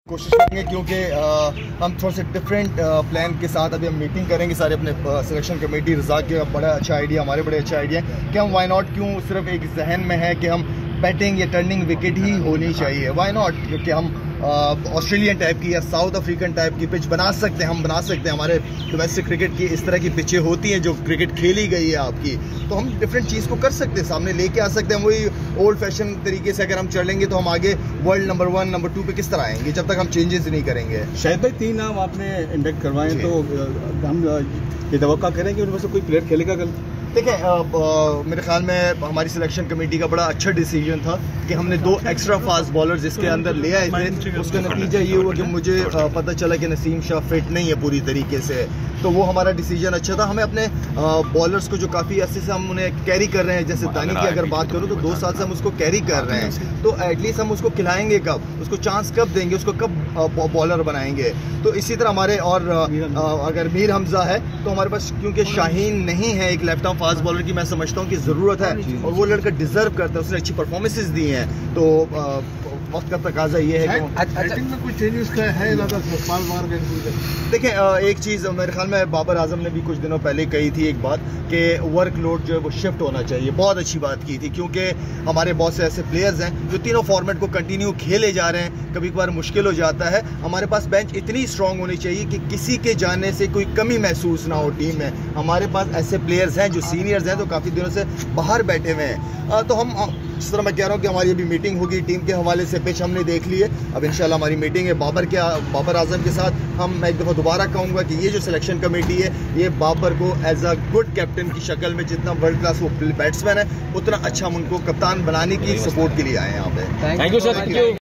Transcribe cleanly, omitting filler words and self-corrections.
कोशिश करेंगे क्योंकि हम थोड़ा सा डिफरेंट प्लान के साथ अभी हम मीटिंग करेंगे सारे अपने सिलेक्शन कमेटी। रज़ा के बड़ा अच्छा आइडिया, हमारे बड़े अच्छा आइडिया है कि हम वाई नॉट, क्यों सिर्फ एक जहन में है कि हम बैटिंग या टर्निंग विकेट ही होनी चाहिए, वाई नॉट, क्योंकि हम ऑस्ट्रेलियन टाइप की या साउथ अफ्रीकन टाइप की पिच बना सकते हैं, हम बना सकते हैं। हमारे डोमेस्टिक क्रिकेट की इस तरह की पिचें होती हैं जो क्रिकेट खेली गई है आपकी, तो हम डिफरेंट चीज़ को कर सकते हैं, सामने लेके आ सकते हैं। वही ओल्ड फैशन तरीके से अगर हम चल लेंगे तो हम आगे वर्ल्ड नंबर 1 नंबर 2 पे किस तरह आएंगे जब तक हम चेंजेस नहीं करेंगे। शायद भाई 3 नाम आपने इंडेक्ट करवाए, तो हम ये तवक्का करें कि उनमें से कोई प्लेयर खेलेगा कल? देखें, मेरे ख्याल में हमारी सिलेक्शन कमेटी का बड़ा अच्छा डिसीजन था कि हमने 2 एक्स्ट्रा फास्ट बॉलर्स इसके अंदर ले आए थे। उसका नतीजा ये हुआ कि मुझे पता चला कि नसीम शाह फिट नहीं है पूरी तरीके से, तो वो हमारा डिसीजन अच्छा था। हमें अपने बॉलर्स को जो काफ़ी अर्से से हम उन्हें कैरी कर रहे हैं, जैसे दानी की अगर बात करूँ तो 2 साल से हम उसको कैरी कर रहे हैं, तो एटलीस्ट हम उसको खिलाएंगे कब, उसको चांस कब देंगे, उसको कब बॉलर बनाएंगे। तो इसी तरह हमारे और अगर मीर हमजा है तो हमारे पास, क्योंकि शाहीन नहीं है एक लेफ्ट आर्म फास्ट बॉलर की, मैं समझता हूँ कि ज़रूरत है और वो लड़का डिजर्व करता है, उसने अच्छी परफॉर्मेंसेज दी हैं, तो वक्त का तकाजा ये है कि बैटिंग में कुछ चेंजेस का है ज़्यादा मार देखें, एक चीज़ मेरे ख्याल में बाबर आजम ने भी कुछ दिनों पहले कही थी एक बात कि वर्कलोड जो है वो शिफ्ट होना चाहिए। बहुत अच्छी बात की थी, क्योंकि हमारे बहुत से ऐसे प्लेयर्स हैं जो तीनों फॉर्मेट को कंटिन्यू खेले जा रहे हैं, कभी कभार मुश्किल हो जाता है। हमारे पास बेंच इतनी स्ट्रांग होनी चाहिए कि किसी के जाने से कोई कमी महसूस ना हो टीम में। हमारे पास ऐसे प्लेयर्स हैं जो सीनियर्स हैं, तो काफ़ी दिनों से बाहर बैठे हुए हैं, तो हम जिस तरह मैं कह रहा हूँ कि हमारी अभी मीटिंग होगी टीम के हवाले से, पिच हमने देख ली है, अब इंशाल्लाह हमारी मीटिंग है बाबर आजम के साथ। मैं एक दफ़ा दोबारा कहूँगा कि ये जो सिलेक्शन कमेटी है ये बाबर को एज अ गुड कैप्टन की शक्ल में, जितना वर्ल्ड क्लास वो बैट्समैन है उतना अच्छा हम उनको कप्तान बनाने की सपोर्ट के लिए आए हैं यहाँ पे। Thank you sir.